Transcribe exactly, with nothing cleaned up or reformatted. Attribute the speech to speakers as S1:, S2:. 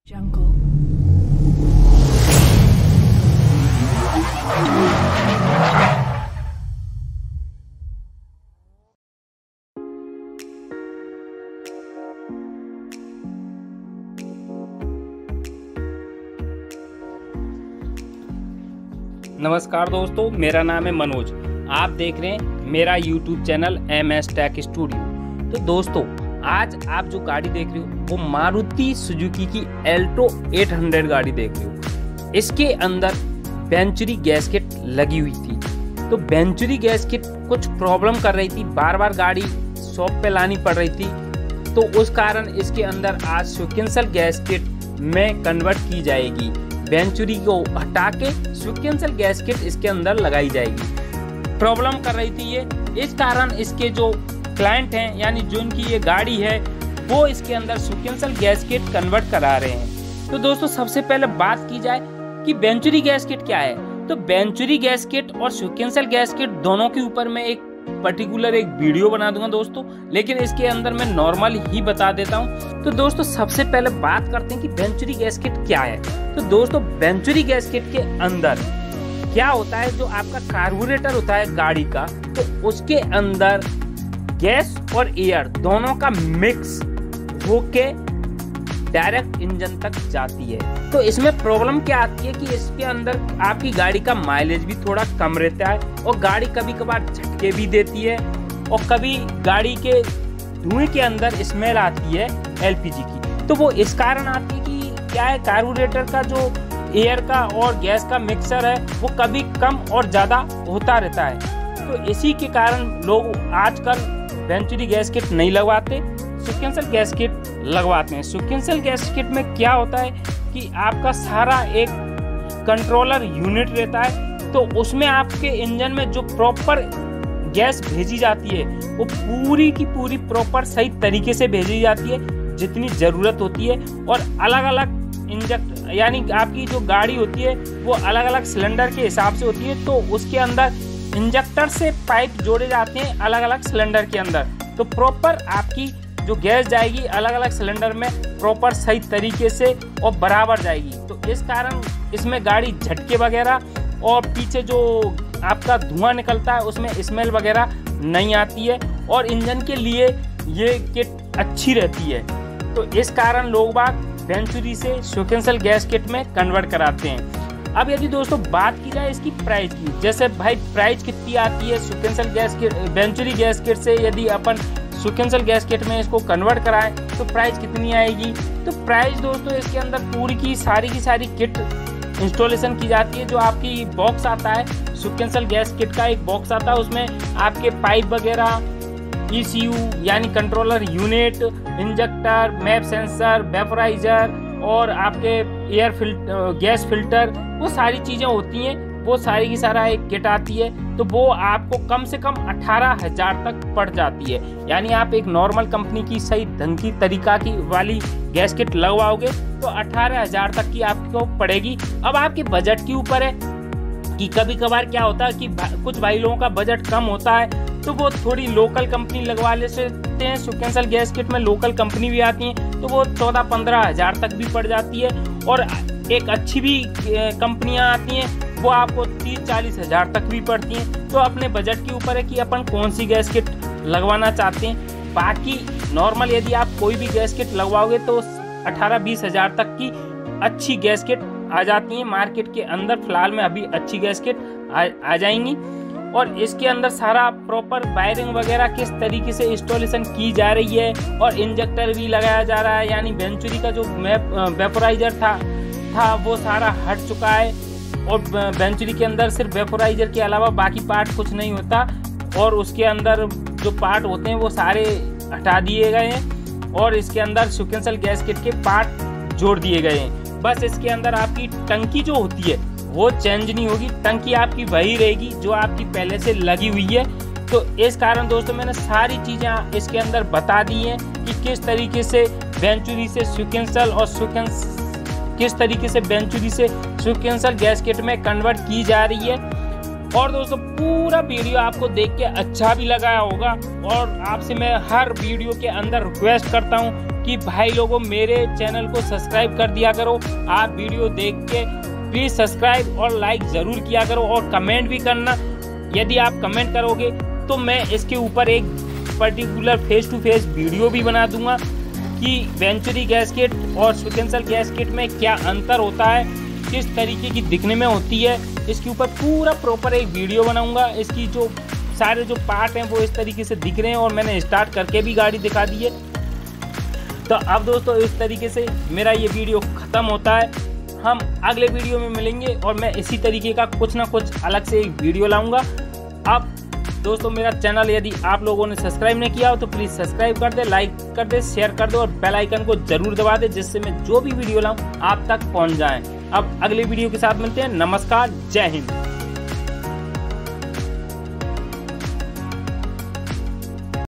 S1: Jungle.
S2: नमस्कार दोस्तों, मेरा नाम है मनोज। आप देख रहे हैं मेरा YouTube channel M S tech studio. तो दोस्तों, आज आप जो गाड़ी देख रहे हो वो मारुति सुजुकी की एल्टो आठ सौ गाड़ी देख रहे हो। इसके अंदर वेंचुरी गैस्केट लगी हुई थी। तो वेंचुरी गैस्केट कुछ प्रॉब्लम कर रही थी, बार बार गाड़ी शॉप पे लानी पड़ रही थी। तो उस कारण इसके अंदर आज सीक्वेंशियल गैस्केट में कन्वर्ट की जाएगी। वेंचुरी को हटा के सीक्वेंशियल गैस्केट इसके अंदर लगाई जाएगी। प्रॉब्लम कर रही थी ये, इस कारण इसके जो क्लाइंट हैं यानी जो इनकी ये गाड़ी है वो इसके अंदर सीक्वेंशियल गैस्केट कन्वर्ट करा रहे हैं। तो दोस्तों, सबसे पहले बात की जाए कि वेंचुरी गैस्केट क्या है। तो वेंचुरी गैस्केट और सीक्वेंशियल गैस्केट दोनों के ऊपर मैं एक पर्टिकुलर एक वीडियो बना दूंगा दोस्तों, लेकिन इसके अंदर मैं नॉर्मल ही बता देता हूं। तो दोस्तों, सबसे पहले बात करते हैं कि वेंचुरी गैस्केट क्या है। तो दोस्तों, वेंचुरी गैस्केट के अंदर क्या होता है, जो आपका कार्बोरेटर होता है गाड़ी का, तो उसके अंदर गैस और एयर दोनों का मिक्स होके डायरेक्ट इंजन तक जाती है। तो इसमें प्रॉब्लम क्या आती है कि इसके अंदर आपकी गाड़ी का माइलेज भी थोड़ा कम रहता है और गाड़ी कभी कभार झटके भी देती है और कभी गाड़ी के धुएं के अंदर स्मेल आती है एलपीजी की। तो वो इस कारण आती है कि क्या है, कार्बोरेटर का जो एयर का और गैस का मिक्सर है वो कभी कम और ज्यादा होता रहता है। तो इसी के कारण लोग आजकल वेंचुरी गैस्केट नहीं लगवाते, सीक्वेंशियल गैस्केट लगवाते हैं। सीक्वेंशियल गैस्केट में क्या होता है कि आपका सारा एक कंट्रोलर यूनिट रहता है, तो उसमें आपके इंजन में जो प्रॉपर गैस भेजी जाती है वो पूरी की पूरी प्रॉपर सही तरीके से भेजी जाती है जितनी ज़रूरत होती है। और अलग अलग इंजेक्ट यानी आपकी जो गाड़ी होती है वो अलग अलग सिलेंडर के हिसाब से होती है, तो उसके अंदर इंजेक्टर से पाइप जोड़े जाते हैं अलग अलग सिलेंडर के अंदर। तो प्रॉपर आपकी जो गैस जाएगी अलग अलग सिलेंडर में प्रॉपर सही तरीके से और बराबर जाएगी। तो इस कारण इसमें गाड़ी झटके वगैरह और पीछे जो आपका धुआं निकलता है उसमें स्मेल वगैरह नहीं आती है और इंजन के लिए ये किट अच्छी रहती है। तो इस कारण लोग बाग वेंचुरी से सीक्वेंशियल गैस्केट में कन्वर्ट कराते हैं। अब यदि दोस्तों बात की जाए इसकी प्राइस की, जैसे भाई प्राइस कितनी आती है सीक्वेंशियल गैस्केट वेंचुरी गैस्केट से यदि अपन सीक्वेंशियल गैस्केट में इसको कन्वर्ट कराएं तो प्राइस कितनी आएगी। तो प्राइस दोस्तों, इसके अंदर पूरी की सारी की सारी किट इंस्टॉलेशन की जाती है। जो आपकी बॉक्स आता है सीक्वेंशियल गैस्केट का एक बॉक्स आता है, उसमें आपके पाइप वगैरह, ईसीयू यानी controller unit, injector, map sensor, vaporiser और आपके एयर फिल्टर, गैस फिल्टर, वो सारी चीज़ें होती हैं। वो सारी की सारा एक किट आती है। तो वो आपको कम से कम अठारह हजार तक पड़ जाती है। यानी आप एक नॉर्मल कंपनी की सही ढंग की तरीका की वाली गैस्केट लगवाओगे तो अठारह हजार तक की आपको पड़ेगी। अब आपके बजट के ऊपर है कि कभी कभार क्या होता है कि कुछ भाई लोगों का बजट कम होता है तो वो थोड़ी लोकल कंपनी लगवा लेते हैं। सीक्वेंशियल गैस्केट में लोकल कंपनी भी आती हैं तो वो चौदह पंद्रह हजार तक भी पड़ जाती है। और एक अच्छी भी कंपनियां आती हैं वो आपको तीस चालीस हजार तक भी पड़ती हैं। तो अपने बजट के ऊपर है कि अपन कौन सी गैस्केट लगवाना चाहते हैं। बाकी नॉर्मल यदि आप कोई भी गैस्केट लगवाओगे तो अठारह बीस हजार तक की अच्छी गैस्केट आ जाती हैं मार्केट के अंदर। फिलहाल में अभी अच्छी गैस्केट आ, आ जाएंगी। और इसके अंदर सारा प्रॉपर वायरिंग वगैरह किस तरीके से इंस्टॉलेशन की जा रही है और इंजेक्टर भी लगाया जा रहा है। यानी वेंचुरी का जो वेपोराइजर था था वो सारा हट चुका है और वेंचुरी के अंदर सिर्फ वेपोराइजर के अलावा बाकी पार्ट कुछ नहीं होता और उसके अंदर जो पार्ट होते हैं वो सारे हटा दिए गए हैं और इसके अंदर सीक्वेंशियल गैस्केट के पार्ट जोड़ दिए गए हैं। बस इसके अंदर आपकी टंकी जो होती है वो चेंज नहीं होगी, टंकी आपकी वही रहेगी जो आपकी पहले से लगी हुई है। तो इस कारण दोस्तों मैंने सारी चीज़ें इसके अंदर बता दी हैं कि किस तरीके से वेंचुरी से सीक्वेंशियल और सीक्वेंस किस तरीके से वेंचुरी से सीक्वेंशियल गैस्केट में कन्वर्ट की जा रही है। और दोस्तों, पूरा वीडियो आपको देख के अच्छा भी लगा होगा और आपसे मैं हर वीडियो के अंदर रिक्वेस्ट करता हूँ कि भाई लोगों मेरे चैनल को सब्सक्राइब कर दिया करो। आप वीडियो देख के प्लीज़ सब्सक्राइब और लाइक ज़रूर किया करो और कमेंट भी करना। यदि आप कमेंट करोगे तो मैं इसके ऊपर एक particular face to face video भी बना दूंगा कि वेंचुरी गैस्केट और सीक्वेंशियल गैस्केट में क्या अंतर होता है, किस तरीके की दिखने में होती है। इसके ऊपर पूरा प्रॉपर एक वीडियो बनाऊंगा। इसकी जो सारे जो पार्ट हैं वो इस तरीके से दिख रहे हैं और मैंने स्टार्ट करके भी गाड़ी दिखा दी है। तो अब दोस्तों इस तरीके से मेरा ये वीडियो ख़त्म होता है। हम अगले वीडियो में मिलेंगे और मैं इसी तरीके का कुछ ना कुछ अलग से एक वीडियो लाऊंगा। अब दोस्तों मेरा चैनल यदि आप लोगों ने सब्सक्राइब नहीं किया हो तो प्लीज़ सब्सक्राइब कर दे, लाइक कर दे, शेयर कर दो और बेल आइकन को जरूर दबा दे, जिससे मैं जो भी वीडियो लाऊं आप तक पहुंच जाए। अब अगले वीडियो के साथ मिलते हैं। नमस्कार, जय हिंद।